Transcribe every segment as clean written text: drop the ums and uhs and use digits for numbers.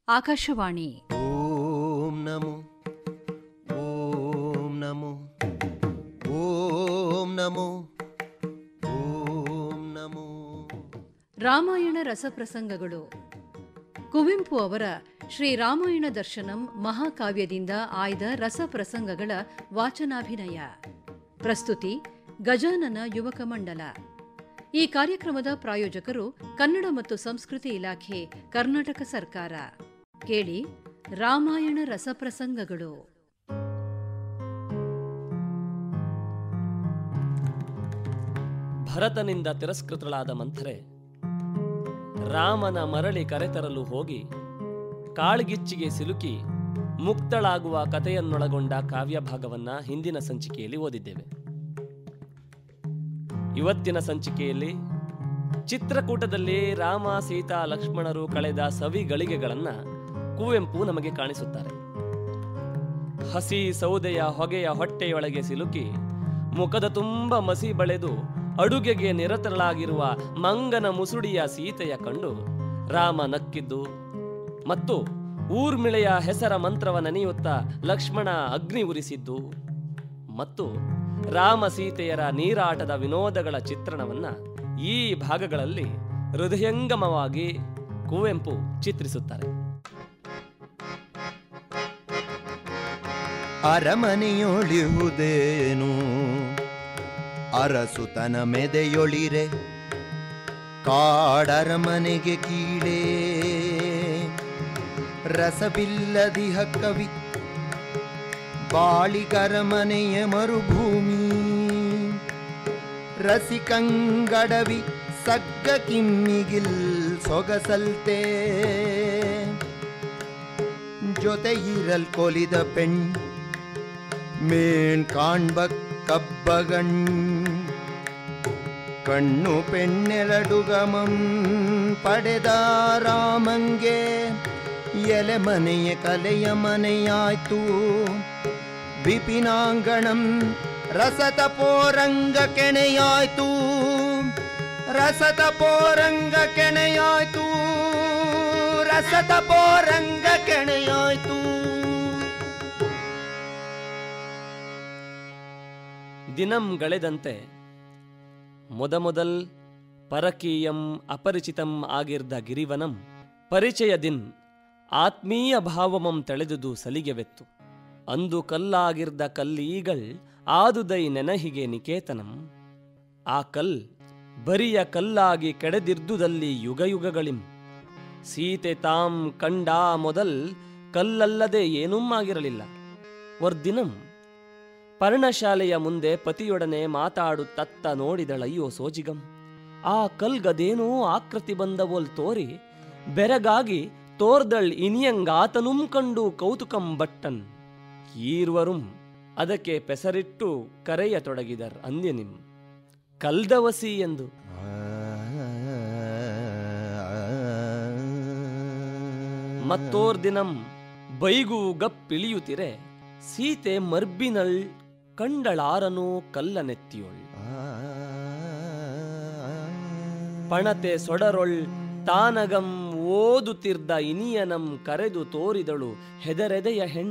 ಆಕಾಶವಾಣಿ. ಓಂ ನಮೋ ಓಂ ನಮೋ ಓಂ ನಮೋ ಓಂ ನಮೋ. ರಾಮಾಯಣ ರಸಪ್ರಸಂಗಗಳು. ಕುವೆಂಪು ಅವರ ಶ್ರೀರಾಮಾಯಣ ದರ್ಶನಂ ಮಹಾಕಾವ್ಯದಿಂದ ಆಯ್ದ ರಸಪ್ರಸಂಗಗಳ ವಾಚನಾಭಿನಯ. ಪ್ರಸ್ತುತಿ ಗಜಾನನ ಯುವಕ ಮಂಡಲ. ಈ ಕಾರ್ಯಕ್ರಮದ ಪ್ರಾಯೋಜಕರು ಕನ್ನಡ ಮತ್ತು ಸಂಸ್ಕೃತಿ ಇಲಾಖೆ, ಕರ್ನಾಟಕ ಸರ್ಕಾರ. ಕೇಳಿ ರಾಮಾಯಣ ರಸಪ್ರಸಂಗಗಳು. ಭರತನಿಂದ ತಿರಸ್ಕೃತಳಾದ ಮಂಥರೆ ರಾಮನ ಮರಳಿ ಕರೆತರಲು ಹೋಗಿ ಕಾಳ್ಗಿಚ್ಚಿಗೆ ಸಿಲುಕಿ ಮುಕ್ತಳಾಗುವ ಕಥೆಯನ್ನೊಳಗೊಂಡ ಕಾವ್ಯಭಾಗವನ್ನ ಹಿಂದಿನ ಸಂಚಿಕೆಯಲ್ಲಿ ಓದಿದ್ದೇವೆ. ಇವತ್ತಿನ ಸಂಚಿಕೆಯಲ್ಲಿ ಚಿತ್ರಕೂಟದಲ್ಲಿ ರಾಮ, ಸೀತಾ, ಲಕ್ಷ್ಮಣರು ಕಳೆದ ಸವಿ ಗಳಿಗೆಗಳನ್ನು ಕುವೆಂಪು ನಮಗೆ ಕಾಣಿಸುತ್ತಾರೆ. ಹಸಿ ಸೌದೆಯ ಹೊಗೆಯ ಹೊಟ್ಟೆಯೊಳಗೆ ಸಿಲುಕಿ ಮುಖದ ತುಂಬ ಮಸಿ ಬಳೆದು ಅಡುಗೆಗೆ ನಿರತಳಾಗಿರುವ ಮಂಗನ ಮುಸುಡಿಯ ಸೀತೆಯ ಕಂಡು ರಾಮ ನಕ್ಕಿದ್ದು ಮತ್ತು ಊರ್ಮಿಳೆಯ ಹೆಸರ ಮಂತ್ರವ ನೆನೆಯುತ್ತಾ ಲಕ್ಷ್ಮಣ ಅಗ್ನಿ ಉರಿಸಿದ್ದು ಮತ್ತು ರಾಮ ಸೀತೆಯರ ನೀರಾಟದ ವಿನೋದಗಳ ಚಿತ್ರಣವನ್ನ ಈ ಭಾಗಗಳಲ್ಲಿ ಹೃದಯಂಗಮವಾಗಿ ಕುವೆಂಪು ಚಿತ್ರಿಸುತ್ತಾರೆ. ಅರಮನೆಯೊಳಿಹುದೇನು ಅರಸುತನ ಮೆದೆಯೊಳಿರೆ ಕಾಡರಮನೆಗೆ ಕೀಳೇ ರಸವಿಲ್ಲದಿಹ ಕವಿ ಬಾಳಿಗರಮನೆಯ ಮರುಭೂಮಿ ರಸಿಕಂಗಡವಿ ಸಗ್ಗ ಕಿಮ್ಮಿಗಿಲ್ ಸೊಗಸಲ್ತೆ ಜೊತೆ ಇರಲ್ ಕೊಲಿದ ಪೆಣ್ ಮೇಣ್ ಕಾಣ್ಬ ಕಬ್ಬಗಣ್ ಕಣ್ಣು ಪೆಣ್ಣೆರಡುಗಮಂ ಪಡೆದ ರಾಮಂಗೆ ಎಲೆ ಮನೆಯ ಕಲೆಯ ಮನೆಯಾಯ್ತು ವಿಪಿನಾಂಗಣಂ ರಸತ ಪೋರಂಗ ಕೆಣೆಯಾಯ್ತು ರಸತ ಪೋರಂಗ ಕೆಣೆಯಾಯ್ತು ರಸತ ಪೋರಂಗ ಕೆಣೆಯಾಯ್ತು. ದಿನಂ ಗಳೆದಂತೆ ಮೊದಮೊದಲ್ ಪರಕೀಯಂ ಅಪರಿಚಿತಂ ಆಗಿರ್ದ ಗಿರಿವನಂ ಪರಿಚಯದಿನ್ ಆತ್ಮೀಯ ಭಾವಮಂ ತಳೆದುದು ಸಲಿಗೆವೆತ್ತು. ಅಂದು ಕಲ್ಲಾಗಿರ್ದ ಕಲ್ಲೀಗಳ್ ಆದುದೈ ನೆನಹಿಗೆ ನಿಕೇತನಂ. ಆ ಕಲ್ ಬರಿಯ ಕಲ್ಲಾಗಿ ಕೆಡೆದಿರ್ದುದಲ್ಲಿ ಯುಗಯುಗಗಳಿಂ. ಸೀತೆ ತಾಂ ಕಂಡಾ ಮೊದಲ್ ಕಲ್ಲಲ್ಲದೆ ಏನೂ ಆಗಿರಲಿಲ್ಲ. ವರ್ದಿನಂ ಪರ್ಣಶಾಲೆಯ ಮುಂದೆ ಪತಿಯೊಡನೆ ಮಾತಾಡುತ್ತತ್ತ ನೋಡಿದಳಯ್ಯೋ ಸೋಜಿಗಂ. ಆ ಕಲ್ಗದೇನೋ ಆಕೃತಿ ಬಂದವೋಲ್ ತೋರಿ ಬೆರಗಾಗಿ ತೋರ್ದಳ್ ಇನಿಯಂಗಾತನುಂ ಕಂಡು ಕೌತುಕಂ ಬಟ್ಟನ್. ಈರ್ವರುಂ ಅದಕ್ಕೆ ಪೆಸರಿಟ್ಟು ಕರೆಯತೊಡಗಿದರ್ ಅಂದ್ಯನಿಂ ಕಲ್ದವಸಿ ಎಂದು. ಮತ್ತೋರ್ದಿನಂ ಬೈಗೂ ಗಪ್ಪಿಳಿಯುತ್ತಿರೆ ಸೀತೆ ಮರ್ಬಿನಳ್ ಕಂಡಳಾರನೋ ಕಲ್ಲನೆತ್ತಿಯೊಳ್. ಪಣತೆ ಸೊಡರೊಳ್ ತಾನಗಂ ಓದುತ್ತಿರ್ದ ಇನಿಯನಂ ಕರೆದು ತೋರಿದಳು ಹೆದರೆದೆಯ ಹೆಣ್.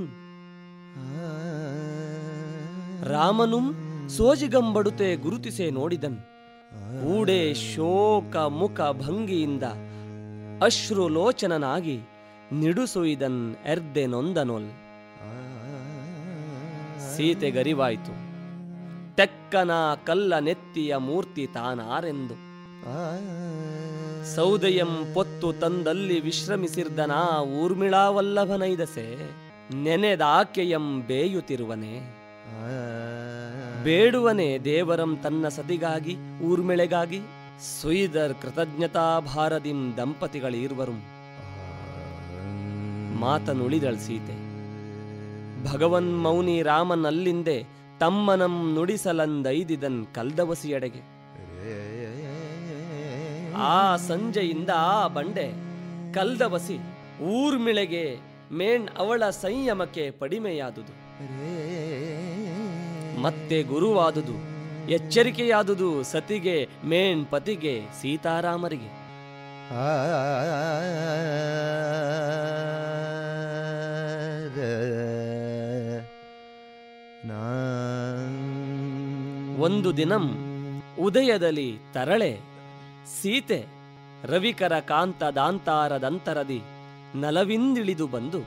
ರಾಮನುಂ ಸೋಜಿಗಂಬಡುತೆ ಗುರುತಿಸೆ ನೋಡಿದನ್. ಕೂಡೆ ಶೋಕ ಮುಖ ಭಂಗಿಯಿಂದ ಅಶ್ರುಲೋಚನನಾಗಿ ನಿಡುಸುಯಿದನ್ ಎರ್ದೆ ನೊಂದನೊಲ್. ಸೀತೆಗರಿವಾಯ್ತು ತೆಕ್ಕನ ಕಲ್ಲ ನೆತ್ತಿಯ ಮೂರ್ತಿ ತಾನಾರೆಂದು. ಸೌದೆಯಂ ಪೊತ್ತು ತಂದಲ್ಲಿ ವಿಶ್ರಮಿಸಿರ್ದನಾ ಊರ್ಮಿಳಾವಲ್ಲಭನೈದಸೆ ನೆನೆದಾಕೆಯಂ ಬೇಯುತ್ತಿರುವನೆ. ಬೇಡುವನೆ ದೇವರಂ ತನ್ನ ಸತಿಗಾಗಿ ಊರ್ಮಿಳೆಗಾಗಿ ಸುಯಿದರ್ ಕೃತಜ್ಞತಾ ಭಾರದಿಂ ದಂಪತಿಗಳೀರ್ವರುಂ. ಮಾತನುಳಿದಳ್ ಸೀತೆ ಭಗವನ್ ಮೌನಿ ರಾಮನ್ ಅಲ್ಲಿಂದೆ ತಮ್ಮನಂ ನುಡಿಸಲಂದೈದಿದನ್ ಕಲ್ದವಸಿಯಡೆಗೆ. ಆ ಸಂಜೆಯಿಂದ ಆ ಬಂಡೆ ಕಲ್ದವಸಿ ಊರ್ಮಿಳೆಗೆ ಮೇಣ್ ಅವಳ ಸಂಯಮಕ್ಕೆ ಪಡಿಮೆಯಾದುದು. ಮತ್ತೆ ಗುರುವಾದುದು ಎಚ್ಚರಿಕೆಯಾದುದು ಸತಿಗೆ ಮೇಣ್ ಪತಿಗೆ ಸೀತಾರಾಮರಿಗೆ. ಒಂದು ದಿನಂ ಉದಯದಲ್ಲಿ ತರಳೆ ಸೀತೆ ರವಿಕರ ಕಾಂತ ದಾಂತಾರದಂತರದಿ ನಲವಿಂದಿಳಿದು ಬಂದು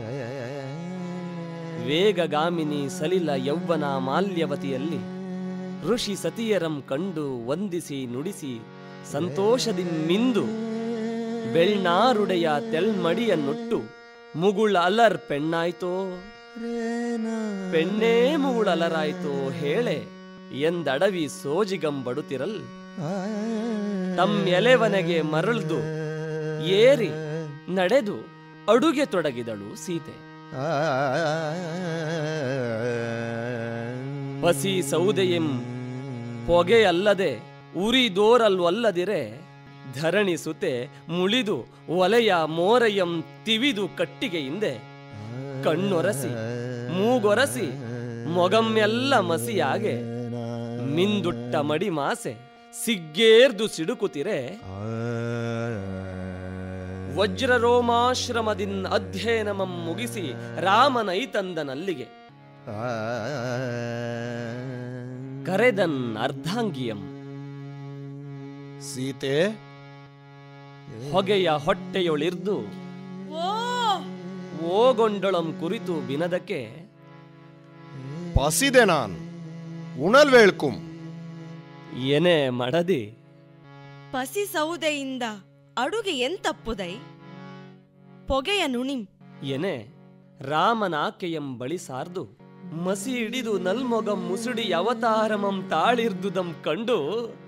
ವೇಗಗಾಮಿನಿ ಸಲಿಲ ಯೌವನ ಮಾಲ್ಯವತಿಯಲ್ಲಿ ಋಷಿ ಸತಿಯರಂ ಕಂಡು ವಂದಿಸಿ ನುಡಿಸಿ ಸಂತೋಷದಿಂಮಿಂದು ಬೆಳ್ನಾರುಡೆಯ ತೆಲ್ಮಡಿಯನ್ನುಟ್ಟು ಮುಗುಳ ಅಲರ್ ಪೆಣ್ಣಾಯ್ತೋ ಪೆಣ್ಣೇ ಮುಗುಳ ಅಲರಾಯ್ತೋ ಹೇಳೆ ಎಂದಡವಿ ಸೋಜಿಗಂಬಡುತ್ತಿರಲ್ ತಮ್ಮೆಲೆವನೆಗೆ ಮರಳ್ದು ಏರಿ ನಡೆದು ಅಡುಗೆ ತೊಡಗಿದಳು ಸೀತೆ. ಪಸಿ ಸೌದೆಯಂ ಪೊಗೆಯಲ್ಲದೆ ಉರಿದೋರಲ್ವಲ್ಲದಿರೆ ಧರಣಿ ಸುತೆ ಮುಳಿದು ಒಲೆಯ ಮೋರೆಯಂ ತಿವಿದು ಕಟ್ಟಿಗೆಯಿಂದೆ ಕಣ್ಣೊರಸಿ ಮೂಗೊರಸಿ ಮೊಗಮ್ಮೆಲ್ಲ ಮಸಿಯಾಗೆ ಮಿಂದುಟ್ಟ ಮಡಿ ಮಾಸೆ ಸಿಗ್ಗೇರ್ದು ಸಿಡುಕುತ್ತಿರೆ ವಜ್ರರೋಮಾಶ್ರಮದಿನ್ ಅಧ್ಯಯನಮಂ ಮುಗಿಸಿ ರಾಮನೈತಂದನಲ್ಲಿಗೆ ಕರೆದನ್ ಅರ್ಧಾಂಗಿಯಂ ಸೀತೆ ಹೊಗೆಯ ಹೊಟ್ಟೆಯೊಳಿರ್ದು ಓಗೊಂಡೊಳಂ ಕುರಿತು ಬಿನದಕ್ಕೆ ಪಸಿದೆ ನಾನ್ ಉಣಲ್ವೇಳ್ಕುಂ ಏನೇ ಮಡದಿ ಪಸಿ ಸೌದೆಯಿಂದ ಅಡುಗೆ ಎಂತಪ್ಪುದೈ ಪೊಗೆಯ ನುಣಿಂ ಏನೇ ರಾಮನಾಕೆಯಂ ಬಳಿ ಸಾರ್ದು ಮಸಿ ಹಿಡಿದು ನಲ್ಮೊಗಂ ಮುಸುಡಿ ಅವತಾರಮಂ ತಾಳಿರ್ದುದಂ ಕಂಡು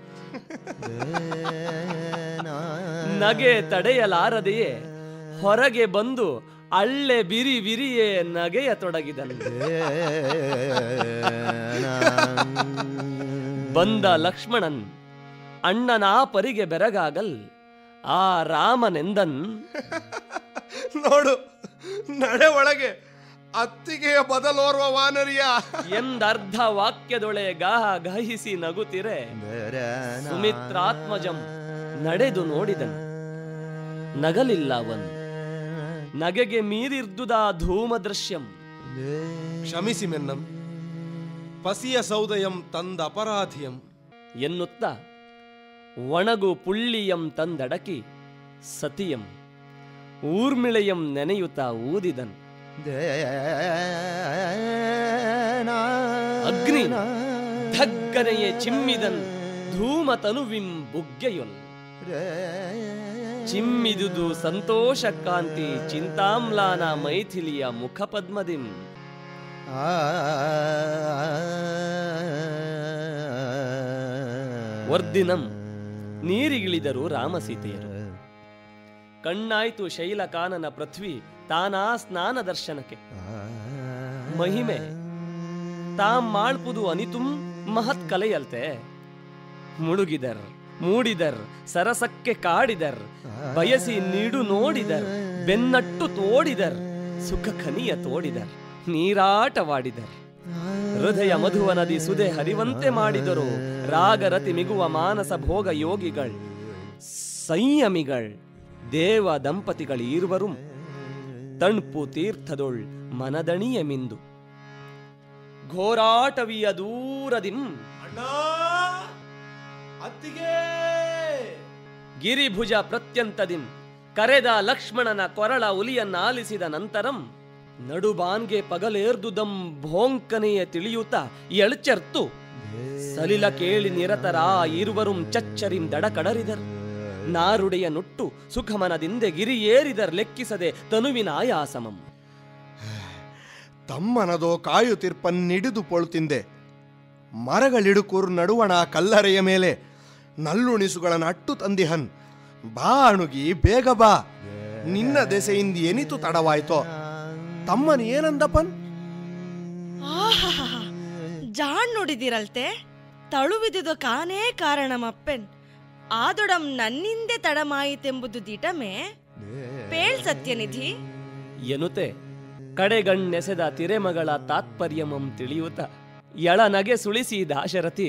ನಗೆ ತಡೆಯಲಾರದೆಯೇ ಹೊರಗೆ ಬಂದು ಅಳ್ಳೆ ಬಿರಿ ಬಿರಿಯೇ ನಗೆಯ ತೊಡಗಿದನು. ಬಂದ ಲಕ್ಷ್ಮಣನ್ ಅಣ್ಣನಾ ಪರಿಗೆ ಬೆರಗಾಗಲ್ ಆ ರಾಮನೆಂದನ್ ನೋಡು ನಡೆ ಒಳಗೆ ಅತ್ತಿಗೆಯ ಬದಲೋರ್ವ ವಾನರಿಯ ಎಂದರ್ಧ ವಾಕ್ಯದೊಳೆ ಗಾಹ ಗಹಿಸಿ ನಗುತ್ತಿರೆ ಸುಮಿತ್ರಾತ್ಮಜಂ ನಡೆದು ನೋಡಿದನು. ನಗಲಿಲ್ಲ ಅವನ್ ನಗೆಗೆ ಮೀರಿರ್ದುದ ಧೂಮ ದೃಶ್ಯಂ. ಕ್ಷಮಿಸಿ ಮೆನ್ನಂ ಪಸಿಯ ಸೌದಯಂ ತಂದ ಅಪರಾಧಿಯಂ ಎನ್ನುತ್ತ ಒಣಗು ಪುಳ್ಳಿಯಂ ತಂದಡಕಿ ಸತಿಯಂ ಊರ್ಮಿಳೆಯಂ ನೆನೆಯುತ್ತ ಊದಿದನ್. ಅಗ್ನಿ ಧಗ್ಗನೆಯೇ ಚಿಮ್ಮಿದನ್ ಧೂಮ ತನುವಿಂ ಬುಗ್ಗೆಯೊಲ್ ಚಿಮ್ಮಿದುದು ಸಂತೋಷ ಕಾಂತಿ ಚಿಂತಾಮ್ಲಾನ ಮೈಥಿಲಿಯ ಮುಖಪದ್ಮದಿಂ. ವರ್ದಿನಂ ನೀರಿಗಿಳಿದರು ರಾಮಸೀತೆಯರು. ಕಣ್ಣಾಯ್ತು ಶೈಲಕಾನನ ಪೃಥ್ವಿ ತಾನಾ ಸ್ನಾನ ದರ್ಶನಕ್ಕೆ. ಮಹಿಮೆ ತಾಂ ಮಾಳ್ಪುದು ಅನಿತುಂ ಮಹತ್ ಕಲೆಯಲ್ತೆ. ಮುಳುಗಿದರ್ ಮೂಡಿದರ್ ಸರಸಕ್ಕೆ ಕಾಡಿದರ್ ಬಯಸಿ ನೀಡು ನೋಡಿದರ್ ಬೆನ್ನಟ್ಟು ತೋಡಿದರ್ ಸುಖ ಖನಿಯ ತೋಡಿದರ್ ನೀರಾಟವಾಡಿದರ್. ಹೃದಯ ಮಧುವ ನದಿ ಸುದೆ ಹರಿವಂತೆ ಮಾಡಿದರು ರಾಗರತಿ ಮಿಗುವ ಮಾನಸ ಭೋಗ ಯೋಗಿಗಳ್ ಸಂಯಮಿಗಳ್ ದೇವ ದಂಪತಿಗಳು ಇರುವರು ತಣ್ಪು ತೀರ್ಥದೊಳ್ ಮನದಣಿಯ ಮಿಂದು ಘೋರಾಟವಿಯ ದೂರದಿಂ ಗಿರಿಭುಜ ಪ್ರತ್ಯಂತದಿಂ ಕರೆದ ಲಕ್ಷ್ಮಣನ ಕೊರಳ ಉಲಿಯನ್ನಾಲಿಸಿದ ನಂತರಂ ನಡುಬಾನ್ಗೆ ಪಗಲೇರ್ದುದಂ ಭೋಂಕನೆಯ ತಿಳಿಯುತ್ತ ಎಳ್ಚರ್ತು ಸಲಿಲ ಕೇಳಿ ನಿರತರ ಇರುವರುಂ ಚಚ್ಚರಿಂ ದಡಕಡರಿದರ್. ನಾರುಡೆಯ ನುಟ್ಟು ಸುಖಮನದಿಂದೆ ಗಿರಿ ಏರಿದರ್ ಲೆಕ್ಕಿಸದೆ ತನುವಿನ ಆಯಾಸಮಂ. ತಮ್ಮನದೋ ಕಾಯುತಿರ್ಪನ್ನಿಡಿದು ಪೊಳ್ತಿಂದೆ ಮರಗಳಿಡುಕೂರ್ ನಡುವಣ ಕಲ್ಲರೆಯ ಮೇಲೆ ನಲ್ಲುಣಿಸುಗಳ ಅಟ್ಟು ತಂದಿಹನ್. ಬಾ ಅಣುಗಿ ಬೇಗ ಬಾ, ನಿನ್ನ ದೆಸೆಯಿಂದ ಎನಿತು ತಡವಾಯ್ತೋ. ತಮ್ಮನ ಏನಂದಪ್ಪನ್? ಜಾಣ್ ನುಡಿದಿರಲ್ತೆ ತಳುವಿದುದು ಕಾನೇ ಕಾರಣಮಪ್ಪೆನ್ ಆದೊಡಂ ನನ್ನಿಂದೆ ತಡಮಾಯಿತೆಂಬುದು ದಿಟಮೆ ಪೇಳ್ ಸತ್ಯನಿಧಿ ಎನುತೆ ಕಡೆಗಣ್ಣೆಸೆದ ತಿರೆಮಗಳ ತಾತ್ಪರ್ಯಮಂ ತಿಳಿಯುತ್ತ ಎಳ ನಗೆ ಸುಳಿಸಿ ದಾಶರಥಿ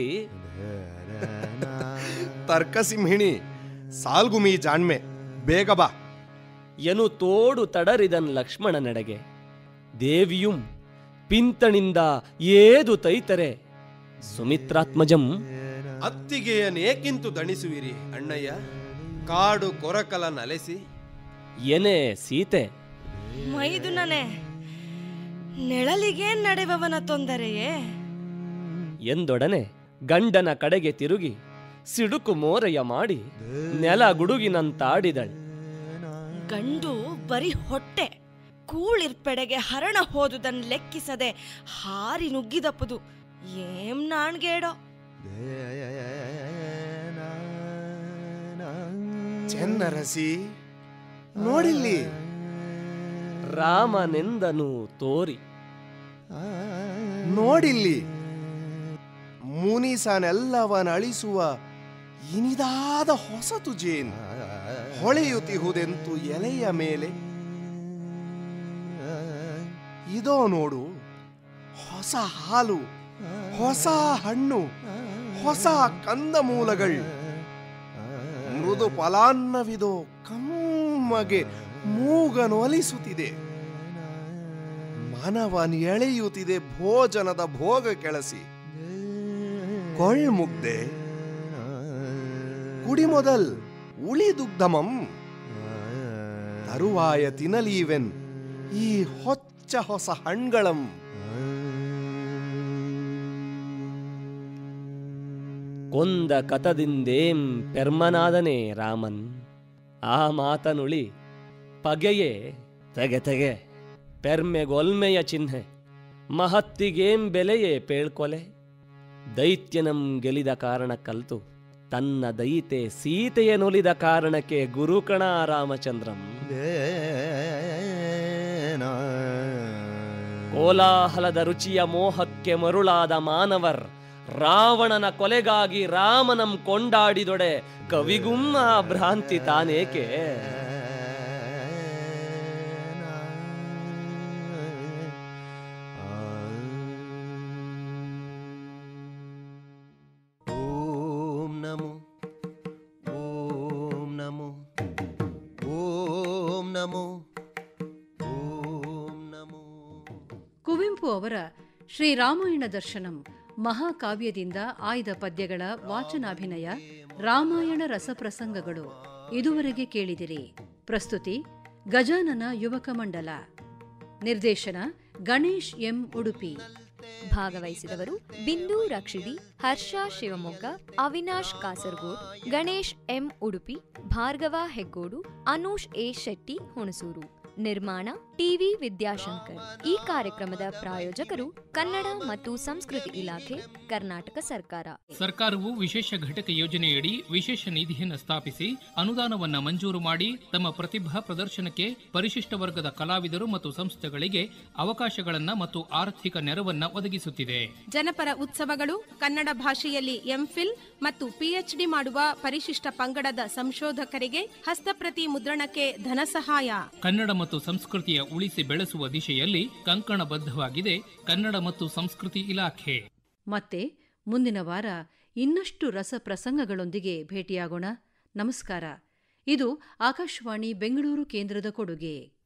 ತರ್ಕಸಿಂಹಿಣಿ ಸಾಲ್ಗುಮಿ ಜಾಣ್ಮೆ ಬೇಗ ಬಾ ಎನು ತೋಡು ತಡರಿದನ್ ಲಕ್ಷ್ಮಣನೆಡೆಗೆ. ದೇವಿಯುಂ ಪಿಂತಣಿಂದ ಏದು ತೈತರೆ ಸುಮಿತ್ರಾತ್ಮಜಂ. ಅತ್ತಿಗೆಯನೇಕಿಂತು ದಣಿಸುವಿರಿ ಅಣ್ಣಯ್ಯ? ಕಾಡು ಕೊರಕಲ ನಲೆಸಿ ಎನೆ ಸೀತೆ. ಮೈದುನನೆ, ನೆಳಲಿಗೆ ನಡೆವವನ ತೊಂದರೆಯೇ ಎಂದೊಡನೆ ಗಂಡನ ಕಡೆಗೆ ತಿರುಗಿ ಸಿಡುಕು ಮೋರೆಯ ಮಾಡಿ ನೆಲ ಗುಡುಗಿನಂತಾಡಿದಳು. ಗಂಡು ಬರೀ ಹೊಟ್ಟೆ ಕೂಳಿರ್ಪೆಡೆಗೆ ಹರಣ ಹೋದುದನ್ನು ಲೆಕ್ಕಿಸದೆ ಹಾರಿ ನುಗ್ಗಿದಪ್ಪದು ಏಂ ನಾಣ್ಗೇಡೋ. ಚೆನ್ನರಸಿ ನೋಡಿಲ್ಲಿ, ರಾಮನೆಂದನು ತೋರಿ. ನೋಡಿಲ್ಲಿ, ಮುನಿಸನೆಲ್ಲವನ ಅಳಿಸುವ ಇನಿದಾದ ಹೊಸತು ಜೇನು ಹೊಳೆಯುತ್ತಿಹುದೆಂತು ಎಲೆಯ ಮೇಲೆ. ಇದೋ ನೋಡು, ಹೊಸ ಹಾಲು, ಹೊಸ ಹಣ್ಣು, ಹೊಸ ಕಂದಮೂಲಗಳು, ಮೃದು ಫಲಾನ್ನವಿದೋ ಕಮ್ಮಗೆ ಮೂಗನೊಲಿಸುತ್ತಿದೆ. ಮನವನ್ ಎಳೆಯುತ್ತಿದೆ ಭೋಜನದ ಭೋಗ ಕೆಳಸಿ. ಕೊಳ್ಮುಗ್ದೆ ಕುಡಿಮೊದಲ್ ಉಳಿದುಗ್ಧಮಂ ತರುವಾಯ ತಿನ್ನಲೀವೆನ್ ಈ ಹೊಚ್ಚ ಹೊಸ ಹಣ್ಗಳಂ. ಕೊಂದ ಕತದಿಂದೇಂ ಪೆರ್ಮನಾದನೆ ರಾಮನ್. ಆ ಮಾತನುಳಿ ಪಗೆಯೇ ತೆಗೆ ತೆಗೆ ಪೆರ್ಮೆಗೊಲ್ಮೆಯ ಚಿಹ್ನೆ. ಮಹತ್ತಿಗೇಂ ಬೆಲೆಯೇ ಪೇಳ್ಕೊಲೆ. ದೈತ್ಯನಂ ಗೆಲಿದ ಕಾರಣ ಕಲ್ತು ತನ್ನ ದೈತೆ ಸೀತೆಯನೊಲಿದ ಕಾರಣಕ್ಕೆ ಗುರುಕಣ ರಾಮಚಂದ್ರಂ. ಕೋಲಾಹಲದ ರುಚಿಯ ಮೋಹಕ್ಕೆ ಮರುಳಾದ ಮಾನವರ್ ರಾವಣನ ಕೊಲೆಗಾಗಿ ರಾಮನಂ ಕೊಂಡಾಡಿದೊಡೆ ಕವಿಗುಂ ಆ ಭ್ರಾಂತಿ ತಾನೇಕೆ. ಕುವೆಂಪು ಅವರ ಶ್ರೀರಾಮಾಯಣ ದರ್ಶನಂ ಮಹಾಕಾವ್ಯದಿಂದ ಆಯ್ದ ಪದ್ಯಗಳ ವಾಚನಾಭಿನಯ ರಾಮಾಯಣ ರಸಪ್ರಸಂಗಗಳು ಇದುವರೆಗೆ ಕೇಳಿದಿರಿ. ಪ್ರಸ್ತುತಿ ಗಜಾನನ ಯುವಕ ಮಂಡಲ. ನಿರ್ದೇಶನ ಗಣೇಶ್ ಎಂ ಉಡುಪಿ. ಭಾಗವಹಿಸಿದವರು ಬಿಂದು ರಕ್ಷಿಡಿ, ಹರ್ಷ ಶಿವಮೊಗ್ಗ, ಅವಿನಾಶ್ ಕಾಸರಗೋಡ್, ಗಣೇಶ್ ಎಂ ಉಡುಪಿ, ಭಾರ್ಗವ ಹೆಗ್ಗೋಡು, ಅನೂಷ್ ಎ ಶೆಟ್ಟಿ ಹುಣಸೂರು. ನಿರ್ಮಾಣ ಟಿವಿ ವಿದ್ಯಾಶಂಕರ್. ಈ ಕಾರ್ಯಕ್ರಮದ ಪ್ರಾಯೋಜಕರು ಕನ್ನಡ ಮತ್ತು ಸಂಸ್ಕೃತಿ ಇಲಾಖೆ, ಕರ್ನಾಟಕ ಸರ್ಕಾರ. ಸರ್ಕಾರವು ವಿಶೇಷ ಘಟಕ ಯೋಜನೆಯಡಿ ವಿಶೇಷ ನಿಧಿಯನ್ನು ಸ್ಥಾಪಿಸಿ ಅನುದಾನವನ್ನು ಮಂಜೂರು ಮಾಡಿ ತಮ್ಮ ಪ್ರತಿಭಾ ಪ್ರದರ್ಶನಕ್ಕೆ ಪರಿಶಿಷ್ಟ ವರ್ಗದ ಕಲಾವಿದರು ಮತ್ತು ಸಂಸ್ಥೆಗಳಿಗೆ ಅವಕಾಶಗಳನ್ನು ಮತ್ತು ಆರ್ಥಿಕ ನೆರವನ್ನು ಒದಗಿಸುತ್ತಿದೆ. ಜನಪರ ಉತ್ಸವಗಳು, ಕನ್ನಡ ಭಾಷೆಯಲ್ಲಿ ಎಂಫಿಲ್ ಮತ್ತು ಪಿಎಚ್ಡಿ ಮಾಡುವ ಪರಿಶಿಷ್ಟ ಪಂಗಡದ ಸಂಶೋಧಕರಿಗೆ ಹಸ್ತಪ್ರತಿ ಮುದ್ರಣಕ್ಕೆ ಧನ ಸಹಾಯ. ಕನ್ನಡ ಮತ್ತು ಸಂಸ್ಕೃತಿಯ ಉಳಿಸಿ ಬೆಳೆಸುವ ದಿಶೆಯಲ್ಲಿ ಕಂಕಣಬದ್ಧವಾಗಿದೆ ಕನ್ನಡ ಮತ್ತು ಸಂಸ್ಕೃತಿ ಇಲಾಖೆ. ಮತ್ತೆ ಮುಂದಿನ ವಾರ ಇನ್ನಷ್ಟು ರಸ ಪ್ರಸಂಗಗಳೊಂದಿಗೆ ಭೇಟಿಯಾಗೋಣ. ನಮಸ್ಕಾರ. ಇದು ಆಕಾಶವಾಣಿ ಬೆಂಗಳೂರು ಕೇಂದ್ರದ ಕೊಡುಗೆ.